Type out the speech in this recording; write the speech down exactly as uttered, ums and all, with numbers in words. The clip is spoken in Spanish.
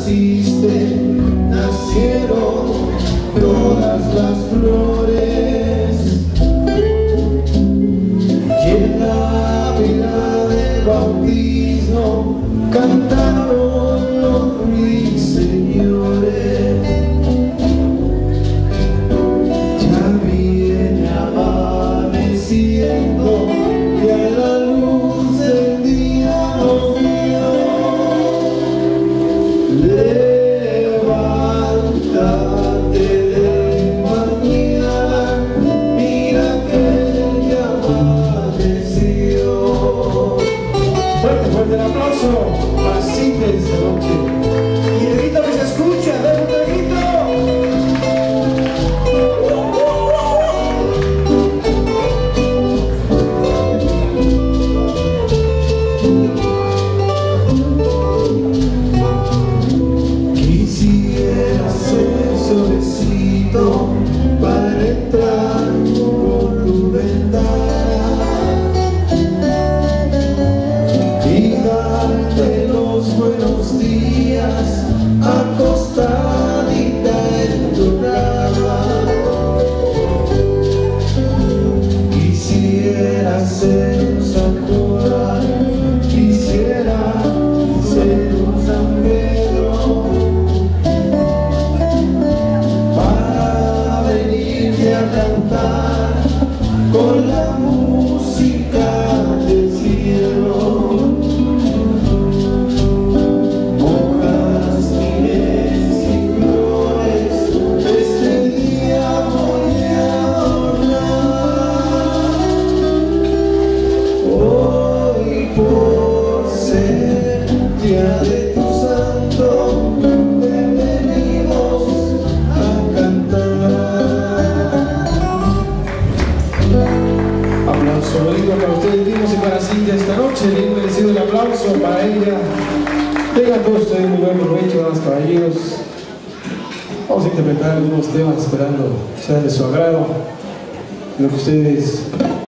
naciste, nacieron todas las flores, y en la vela del bautismo cantaron los ruiseñores. Ya viene amaneciendo, ya la luz del día nos dio. Levántate de mañana, mira que ya amaneció. Fuerte, fuerte el aplauso para Cintia esta noche. Y el grito que se escucha, ven un grito. Quisiera ser solecito para entrar por tu ventana y darte los buenos días acostadita en tu cama. Quisiera ser un San Juan, quisiera ser un San Pedro, para venirte a cantar con la música del cielo. Hojas, miles y flores, este día voy a adornar. Hoy por ser día de tu santo, te venimos a cantar. Aplauso lindo para ustedes mismos y para Cintia esta noche. Bien merecido el aplauso para ella. Tengan todos ustedes muy buen provecho, damas, caballeros. Vamos a interpretar algunos temas esperando sean de su agrado. Lo que ustedes